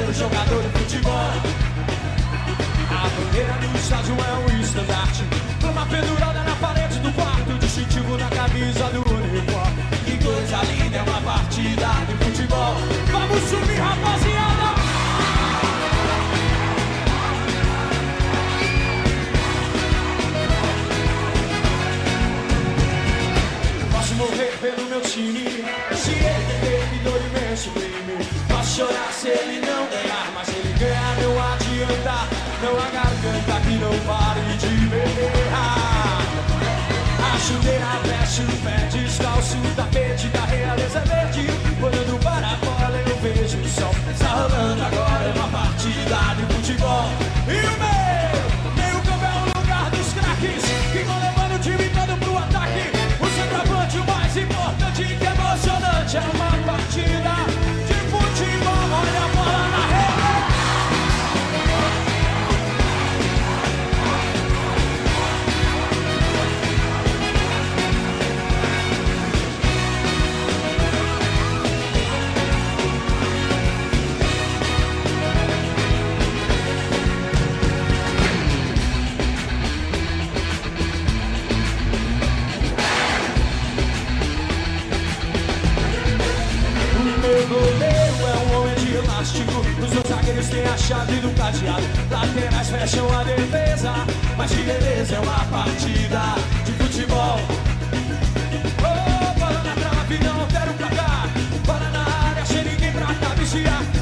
ser um jogador de futebol. A bandeira do estádio é um estandarte, uma pendurada na parede do quarto, distintivo na camisa do uniforme. Que coisa linda, é uma partida de futebol. Vamos subir, rapaziada! Posso morrer pelo meu time, se ele ter que dor imenso crime. Posso chorar se ele não ganhar, mas ele ganhar não adianta. Não há garganta que não pare de berrar. A chuteira veste o pé descalço, o tapete da realeza verde. Olhando para fora eu vejo o sol. Está rolando agora é uma partida de futebol. E o meio campo é o lugar dos craques que vão levando o time todo pro ataque. O centroavante, o mais importante, que é emocionante, é uma partida de futebol. Olha a bola na rede. Os dois zagueiros têm a chave do cadeado, laterais fecham a defesa, mas de beleza é uma partida de futebol. Oh, bola na trave, não quero pra cá, bola na área, sem ninguém pra cabecear.